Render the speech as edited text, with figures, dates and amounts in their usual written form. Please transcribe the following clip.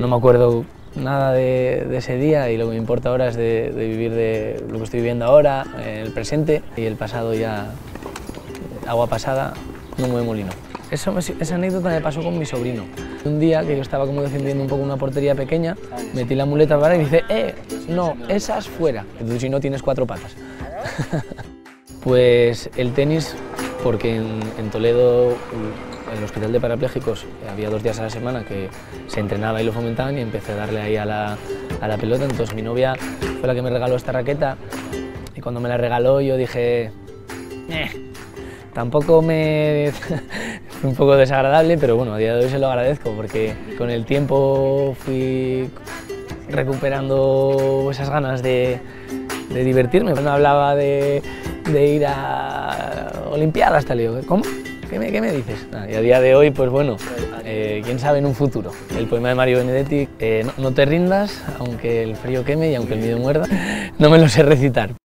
No me acuerdo nada de ese día y lo que me importa ahora es de vivir de lo que estoy viviendo ahora, el presente, y el pasado ya, agua pasada, no mueve molino. Esa anécdota me pasó con mi sobrino. Un día que yo estaba como defendiendo un poco una portería pequeña, metí la muleta para y dice, no, esas fuera, tú si no tienes 4 patas. Pues el tenis, porque en Toledo, en el hospital de parapléjicos, había 2 días a la semana que se entrenaba y lo fomentaban y empecé a darle ahí a la pelota. Entonces mi novia fue la que me regaló esta raqueta y cuando me la regaló yo dije, tampoco me... fue un poco desagradable, pero bueno, a día de hoy se lo agradezco porque con el tiempo fui recuperando esas ganas de divertirme. Me hablaba de ir a Olimpiadas, tal, y yo, ¿cómo? ¿Qué me dices? Y a día de hoy, pues bueno, quién sabe en un futuro. El poema de Mario Benedetti, no te rindas, aunque el frío queme y aunque el miedo muerda, no me lo sé recitar.